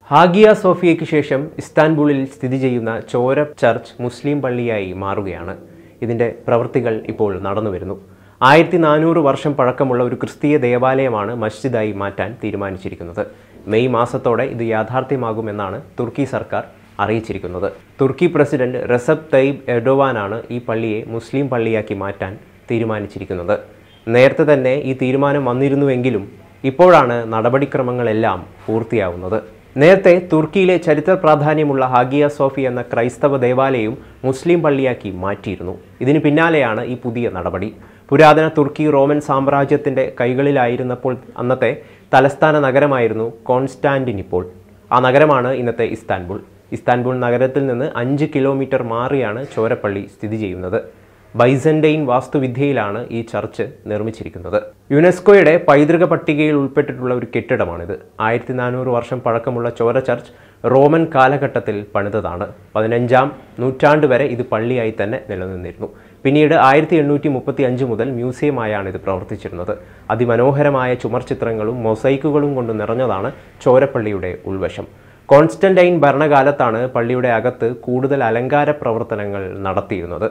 Hagia സോഫിയയ്ക്ക് ശേഷം ഇസ്താൻബുളിൽ സ്ഥിതി ചെയ്യുന്ന ചോര ചർച്ച് മുസ്ലിം പള്ളിയായി മാറുകയാണ്. ഇതിൻ്റെ പ്രവൃത്തികൾ ഇപ്പോൾ നടന്നുവരുന്നു. 1400 വർഷം പഴക്കമുള്ള ഒരു ക്രിസ്തീയ ദേവാലയമാണ് മസ്ജിദായി മാറ്റാൻ തീരുമാനിച്ചിരിക്കുന്നത്. മെയ് മാസത്തോടെ ഇത് യാഥാർത്ഥ്യമാകുമെന്നാണ് തുർക്കി സർക്കാർ അറിയിച്ചിരിക്കുന്നത്. തുർക്കി പ്രസിഡന്റ് റെസെപ് തയ്യിപ് എർഡോവാനാണ് ഈ പള്ളിയെ മുസ്ലിം പള്ളിയാക്കി മാറ്റാൻ തീരുമാനിച്ചിരിക്കുന്നത്. നേരത്തെ തന്നെ ഈ തീരുമാനം വന്നിരുന്നുവെങ്കിലും ഇപ്പോഴാണ് നടപടിക്രമങ്ങളെല്ലാം പൂർത്തിയാവുന്നത്. നേരത്തെ തുർക്കിയിലെ ചരിത്ര പ്രാധാന്യമുള്ള ഹാഗിയ സോഫി എന്ന ക്രൈസ്തവ ദേവാലയവും മുസ്ലിം പള്ളിയാക്കി മാറ്റിയിരുന്നു. ഇതിന് പിന്നാലെയാണ് ഈ പുതിയ നടപടി. പുരാതന തുർക്കി റോമൻ സാമ്രാജ്യത്തിൻ്റെ കൈകളിലായിരുന്നപ്പോൾ അന്നത്തെ തലസ്ഥാന നഗരമായിരുന്നു കോൺസ്റ്റാന്റിനിപ്പോൾ. ആ നഗരമാണ് ഇന്നത്തെ ഇസ്താൻബുൾ. ഇസ്താൻബുൾ നഗരത്തിൽ നിന്ന് 5 കിലോമീറ്റർ മാറിയാണ് ചോരപ്പള്ളി സ്ഥിതി ചെയ്യുന്നത്. ബൈസന്റൈൻ വാസ്തുവിദ്യയിലാണ് ഈ ചർച്ച് നിർമ്മിച്ചിരിക്കുന്നത്. യുനെസ്കോയുടെ പൈതൃക പട്ടികയിൽ ഉൾപ്പെട്ടിട്ടുള്ള ഒരു കെട്ടിടമാണിത്. 1400 വർഷം പഴക്കമുള്ള ചോര ചർച്ച് റോമൻ കാലഘട്ടത്തിൽ പണിതതാണ്. 15ാം നൂറ്റാണ്ട് വരെ ഇത് പള്ളിയായി തന്നെ നിലനിന്നിരുന്നു. പിന്നീട് 1835 മുതൽ മ്യൂസിയമായാണ് ഇത് പ്രവർത്തിച്ചിരുന്നത്. അതിമനോഹരമായ ചുമർചിത്രങ്ങളും മൊസൈക്കുകളും കൊണ്ട് നിറഞ്ഞതാണ് ചോരപ്പള്ളിയുടെ ഉൾവശം. കോൺസ്റ്റന്റൈൻ ഭരണകാലത്താണ് പള്ളിയുടെ അകത്ത് കൂടുതൽ അലങ്കാര പ്രവർത്തനങ്ങൾ നടത്തിയിരുന്നത്.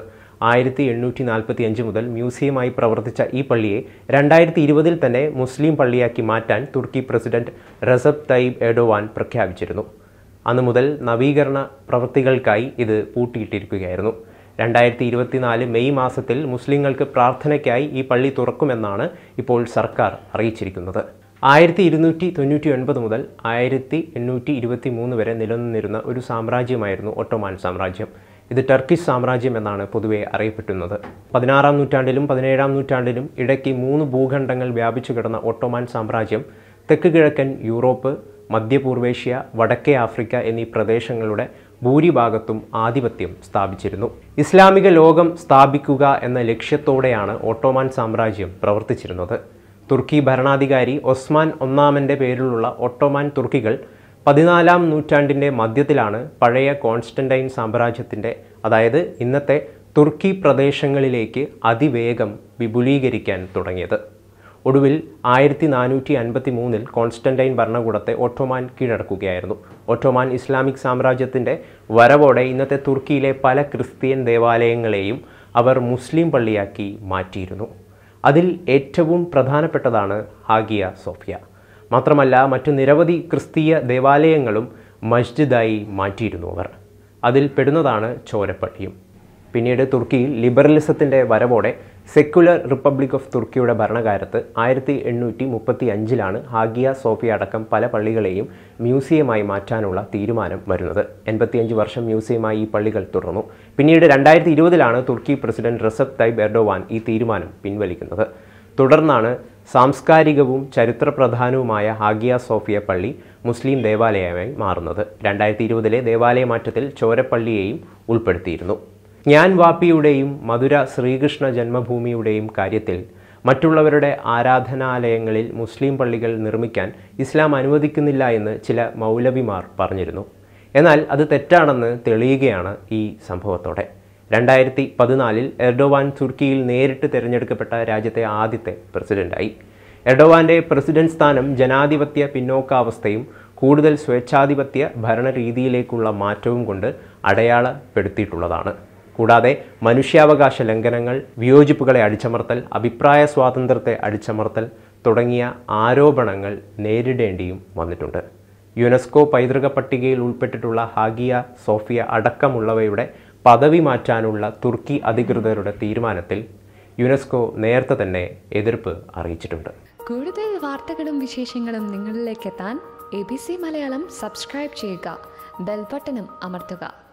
1845 മുതൽ മ്യൂസിയമായി പ്രവർത്തിച്ച ഈ പള്ളിയെ 2020 തന്നെ മുസ്ലിം പള്ളിയാക്കി മാറ്റാൻ തുർക്കി പ്രസിഡന്റ് റെസെപ് തയ്യിപ് എർഡോവാൻ പ്രഖ്യാപിച്ചിരുന്നു. അന്നു മുതൽ നവീകരണ പ്രവൃത്തികൾക്കായി ഇത് പൂട്ടിയിട്ടിരിക്കുകയായിരുന്നു. 2024 മെയ് മാസത്തിൽ മുസ്ലിങ്ങൾക്ക് പ്രാർത്ഥനയ്ക്കായി ഈ പള്ളി തുറക്കുമെന്നാണ് ഇപ്പോൾ സർക്കാർ അറിയിച്ചിരിക്കുന്നത്. 1299 മുതൽ 1823 വരെ നിലനിന്നിരുന്ന ഒരു സാമ്രാജ്യമായിരുന്നു ഒട്ടോമാൻ സാമ്രാജ്യം. ഇത് ടർക്കിഷ് സാമ്രാജ്യം എന്നാണ് പൊതുവെ അറിയപ്പെട്ടുന്നത്. 16ാം നൂറ്റാണ്ടിലും 17ാം നൂറ്റാണ്ടിലും ഇടയ്ക്ക് 3 ഭൂഖണ്ഡങ്ങൾ വ്യാപിച്ചു കിടന്ന ഒട്ടോമാൻ സാമ്രാജ്യം തെക്ക് കിഴക്കൻ യൂറോപ്പ്, മധ്യപൂർവേഷ്യ, വടക്കേ ആഫ്രിക്ക എന്നീ പ്രദേശങ്ങളുടെ ഭൂരിഭാഗത്തും ആധിപത്യം സ്ഥാപിച്ചിരുന്നു. ഇസ്ലാമിക ലോകം സ്ഥാപിക്കുക എന്ന ലക്ഷ്യത്തോടെയാണ് ഒട്ടോമാൻ സാമ്രാജ്യം പ്രവർത്തിച്ചിരുന്നത്. തുർക്കി ഭരണാധികാരി ഒസ്മാൻ ഒന്നാമൻ്റെ പേരിലുള്ള ഒട്ടോമാൻ തുർക്കികൾ 14ാം നൂറ്റാണ്ടിൻ്റെ മധ്യത്തിലാണ് പഴയ കോൺസ്റ്റന്റൈൻ സാമ്രാജ്യത്തിൻ്റെ, അതായത് ഇന്നത്തെ തുർക്കി പ്രദേശങ്ങളിലേക്ക് അതിവേഗം വിപുലീകരിക്കാൻ തുടങ്ങിയത്. ഒടുവിൽ 1453 കോൺസ്റ്റന്റൈൻ ഭരണകൂടത്തെ ഒട്ടോമാൻ കീഴടക്കുകയായിരുന്നു. ഒട്ടോമാൻ ഇസ്ലാമിക് സാമ്രാജ്യത്തിൻ്റെ വരവോടെ ഇന്നത്തെ തുർക്കിയിലെ പല ക്രിസ്ത്യൻ ദേവാലയങ്ങളെയും അവർ മുസ്ലിം പള്ളിയാക്കി മാറ്റിയിരുന്നു. അതിൽ ഏറ്റവും പ്രധാനപ്പെട്ടതാണ് ഹാഗിയ സോഫിയ. മാത്രമല്ല മറ്റു നിരവധി ക്രിസ്തീയ ദേവാലയങ്ങളും മസ്ജിദായി മാറ്റിയിരുന്നു അവർ. അതിൽ പെടുന്നതാണ് ചോരപ്പള്ളിയും. പിന്നീട് തുർക്കിയിൽ ലിബറലിസത്തിൻ്റെ വരവോടെ സെക്യുലർ റിപ്പബ്ലിക് ഓഫ് തുർക്കിയുടെ ഭരണകാലത്ത് 1835 ഹാഗിയ സോഫിയ അടക്കം പല പള്ളികളെയും മ്യൂസിയമായി മാറ്റാനുള്ള തീരുമാനം വരുന്നത്. 85 വർഷം മ്യൂസിയമായി ഈ പള്ളികൾ തുടർന്നു. പിന്നീട് 2020 തുർക്കി പ്രസിഡന്റ് റെസെപ് തയ്യിപ് എർഡോവാൻ ഈ തീരുമാനം പിൻവലിക്കുന്നത്. തുടർന്നാണ് സാംസ്കാരികവും ചരിത്രപ്രധാനവുമായ ഹാഗിയ സോഫിയ പള്ളി മുസ്ലിം ദേവാലയമായി മാറുന്നത്. 2020 ദേവാലയ മാറ്റത്തിൽ ചോരപ്പള്ളിയെയും ഉൾപ്പെടുത്തിയിരുന്നു. ജ്ഞാൻ വാപ്പിയുടെയും മധുര ശ്രീകൃഷ്ണ ജന്മഭൂമിയുടെയും കാര്യത്തിൽ മറ്റുള്ളവരുടെ ആരാധനാലയങ്ങളിൽ മുസ്ലിം പള്ളികൾ നിർമ്മിക്കാൻ ഇസ്ലാം അനുവദിക്കുന്നില്ല എന്ന് ചില മൗലവിമാർ പറഞ്ഞിരുന്നു. എന്നാൽ അത് തെറ്റാണെന്ന് തെളിയുകയാണ് ഈ സംഭവത്തോടെ. 2014 എർഡോവാൻ തുർക്കിയിൽ നേരിട്ട് തിരഞ്ഞെടുക്കപ്പെട്ട രാജ്യത്തെ ആദ്യത്തെ പ്രസിഡന്റായി. എർഡോവാന്റെ പ്രസിഡന്റ് സ്ഥാനം ജനാധിപത്യ പിന്നോക്കാവസ്ഥയും കൂടുതൽ സ്വേച്ഛാധിപത്യ ഭരണരീതിയിലേക്കുള്ള മാറ്റവും കൊണ്ട് അടയാളപ്പെടുത്തിയിട്ടുള്ളതാണ്. കൂടാതെ മനുഷ്യാവകാശ ലംഘനങ്ങൾ, വിയോജിപ്പുകളെ അടിച്ചമർത്തൽ, അഭിപ്രായ സ്വാതന്ത്ര്യത്തെ അടിച്ചമർത്തൽ തുടങ്ങിയ ആരോപണങ്ങൾ നേരിടേണ്ടിയും വന്നിട്ടുണ്ട്. യുനെസ്കോ പൈതൃക പട്ടികയിൽ ഉൾപ്പെട്ടിട്ടുള്ള ഹാഗിയ സോഫിയ അടക്കമുള്ളവയുടെ പദവി മാറ്റാനുള്ള തുർക്കി അധികൃതരുടെ തീരുമാനത്തിൽ യുനെസ്കോ നേരത്തെ തന്നെ എതിർപ്പ് അറിയിച്ചിട്ടുണ്ട്. കൂടുതൽ വാർത്തകളും വിശേഷങ്ങളും നിങ്ങളിലേക്ക് എത്താൻ ABC മലയാളം സബ്സ്ക്രൈബ് ചെയ്യുക, ബെൽ ബട്ടണും അമർത്തുക.